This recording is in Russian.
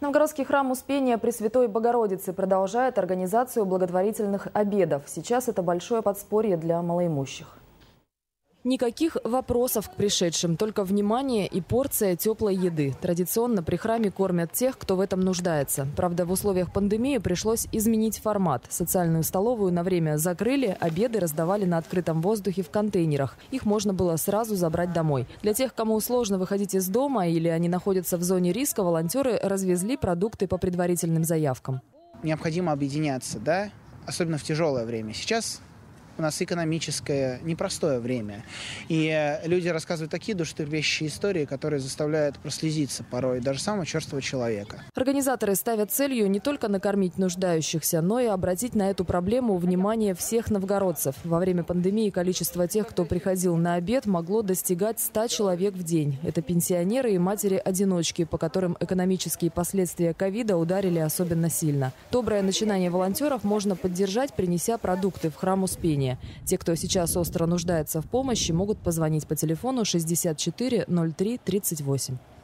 Новгородский храм Успения Пресвятой Богородицы продолжает организацию благотворительных обедов. Сейчас это большое подспорье для малоимущих. Никаких вопросов к пришедшим, только внимание и порция теплой еды. Традиционно при храме кормят тех, кто в этом нуждается. Правда, в условиях пандемии пришлось изменить формат. Социальную столовую на время закрыли, обеды раздавали на открытом воздухе в контейнерах. Их можно было сразу забрать домой. Для тех, кому сложно выходить из дома или они находятся в зоне риска, волонтеры развезли продукты по предварительным заявкам. Необходимо объединяться, да? Особенно в тяжелое время. Сейчас у нас экономическое непростое время. И люди рассказывают такие душетрепещущие истории, которые заставляют прослезиться порой даже самого черствого человека. Организаторы ставят целью не только накормить нуждающихся, но и обратить на эту проблему внимание всех новгородцев. Во время пандемии количество тех, кто приходил на обед, могло достигать 100 человек в день. Это пенсионеры и матери-одиночки, по которым экономические последствия ковида ударили особенно сильно. Доброе начинание волонтеров можно поддержать, принеся продукты в храм Успения. Те, кто сейчас остро нуждается в помощи, могут позвонить по телефону 64 03 38.